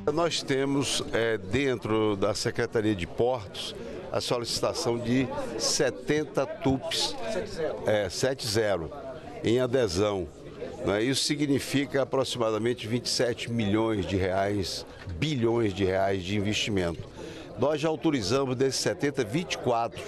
Nós temos dentro da Secretaria de Portos a solicitação de 70 TUPs 70 em adesão. Né? Isso significa aproximadamente 27 milhões de reais, bilhões de reais de investimento. Nós já autorizamos desses 70, 24.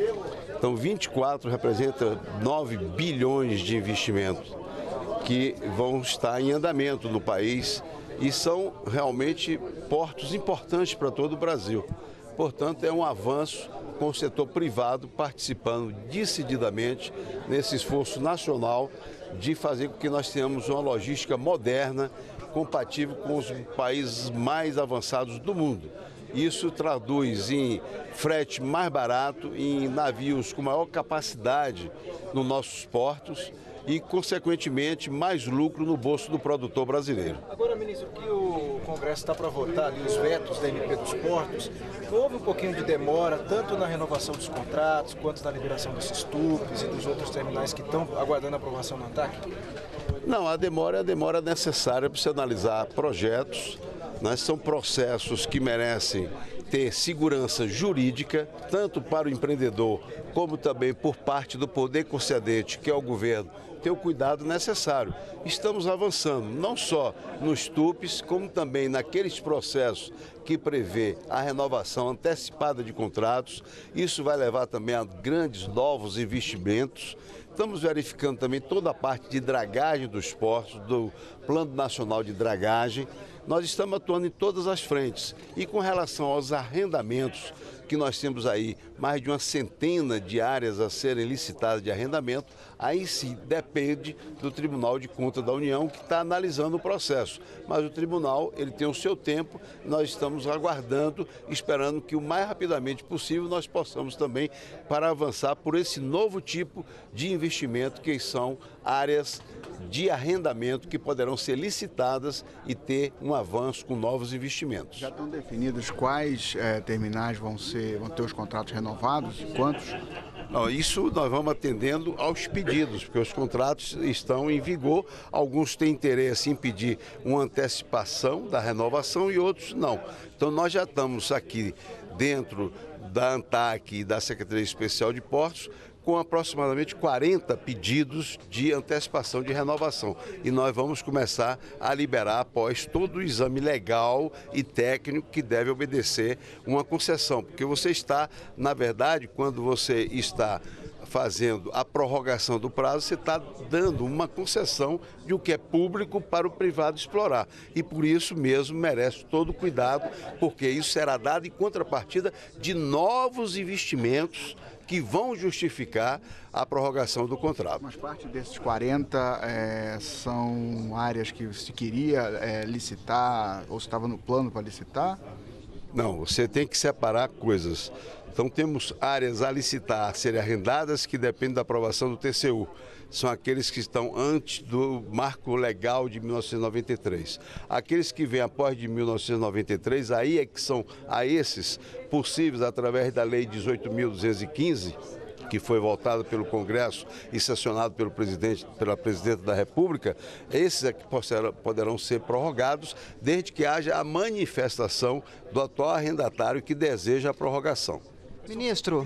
Então 24 representa 9 bilhões de investimentos que vão estar em andamento no país e são realmente portos importantes para todo o Brasil. Portanto, é um avanço com o setor privado participando decididamente nesse esforço nacional de fazer com que nós tenhamos uma logística moderna, compatível com os países mais avançados do mundo. Isso traduz em frete mais barato, em navios com maior capacidade nos nossos portos e, consequentemente, mais lucro no bolso do produtor brasileiro. Agora, ministro, que o Congresso está para votar ali os vetos da MP dos portos, houve um pouquinho de demora, tanto na renovação dos contratos, quanto na liberação desses TUPs e dos outros terminais que estão aguardando a aprovação no ANTAQ? Não, a demora é a demora necessária para você analisar projetos. São processos que merecem ter segurança jurídica, tanto para o empreendedor, como também por parte do poder concedente, que é o governo, ter o cuidado necessário. Estamos avançando, não só nos TUPs, como também naqueles processos que prevê a renovação antecipada de contratos. Isso vai levar também a grandes novos investimentos. Estamos verificando também toda a parte de dragagem dos portos, do Plano Nacional de Dragagem. Nós estamos atuando em todas as frentes. E com relação aos arrendamentos, que nós temos aí mais de uma centena de áreas a serem licitadas de arrendamento, aí sim depende do Tribunal de Contas da União, que está analisando o processo. Mas o tribunal, ele tem o seu tempo, nós estamos aguardando, esperando que o mais rapidamente possível nós possamos também para avançar por esse novo tipo de investimento, que são áreas de arrendamento que poderão ser licitadas e ter um avanço com novos investimentos. Já estão definidos quais terminais vão ter os contratos renovados e quantos? Não, isso nós vamos atendendo aos pedidos, porque os contratos estão em vigor. Alguns têm interesse em pedir uma antecipação da renovação e outros não. Então nós já estamos aqui dentro da ANTAQ e da Secretaria Especial de Portos com aproximadamente 40 pedidos de antecipação de renovação. E nós vamos começar a liberar após todo o exame legal e técnico que deve obedecer uma concessão. Porque você está, na verdade, quando você está fazendo a prorrogação do prazo, você está dando uma concessão de o que é público para o privado explorar. E por isso mesmo merece todo o cuidado, porque isso será dado em contrapartida de novos investimentos que vão justificar a prorrogação do contrato. Mas parte desses 40 são áreas que se queria licitar ou se estava no plano para licitar? Não, você tem que separar coisas. Então temos áreas a licitar, a serem arrendadas, que dependem da aprovação do TCU. São aqueles que estão antes do marco legal de 1993. Aqueles que vêm após de 1993, aí é que são a esses possíveis através da Lei 18.215, que foi votada pelo Congresso e sancionado pela Presidenta da República. Esses é que poderão ser prorrogados, desde que haja a manifestação do atual arrendatário que deseja a prorrogação. Ministro,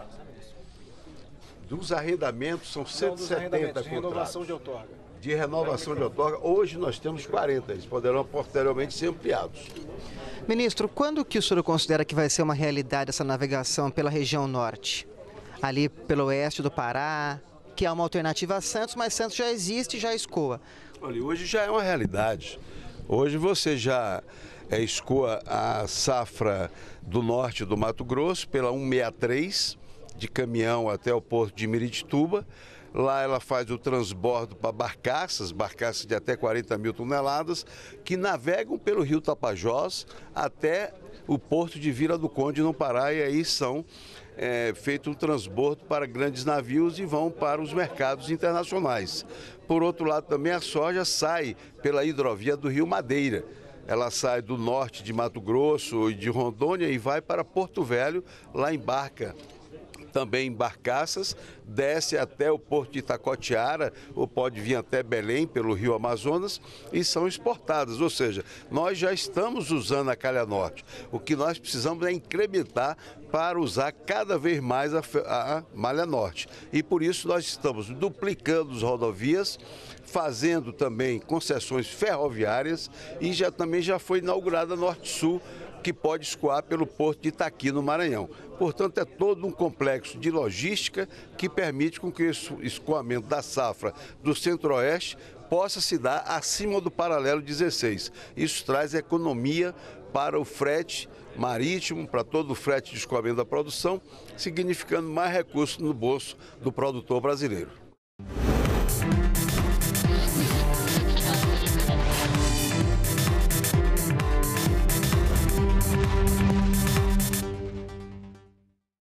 dos arrendamentos são 170 de renovação de outorga. De renovação de outorga, hoje nós temos 40, eles poderão posteriormente ser ampliados. ministro, quando que o senhor considera que vai ser uma realidade essa navegação pela região norte? Ali pelo oeste do Pará, que é uma alternativa a Santos, mas Santos já existe e já escoa. Olha, hoje já é uma realidade. Hoje você já escoa a safra do norte do Mato Grosso pela 163, de caminhão até o porto de Miritituba. Lá ela faz o transbordo para barcaças de até 40 mil toneladas, que navegam pelo rio Tapajós até o porto de Vila do Conde, no Pará, e aí são feito um transbordo para grandes navios e vão para os mercados internacionais. Por outro lado, também a soja sai pela hidrovia do Rio Madeira. Ela sai do norte de Mato Grosso e de Rondônia e vai para Porto Velho, lá embarca também em barcaças, desce até o porto de Itacoatiara, ou pode vir até Belém pelo Rio Amazonas e são exportadas. Ou seja, nós já estamos usando a Calha Norte. O que nós precisamos é incrementar para usar cada vez mais a Malha Norte. E por isso nós estamos duplicando as rodovias, fazendo também concessões ferroviárias e também já foi inaugurada a Norte-Sul, que pode escoar pelo porto de Itaqui, no Maranhão. Portanto, é todo um complexo de logística que permite com que o escoamento da safra do Centro-Oeste possa se dar acima do paralelo 16. Isso traz economia para o frete marítimo, para todo o frete de escoamento da produção, significando mais recursos no bolso do produtor brasileiro.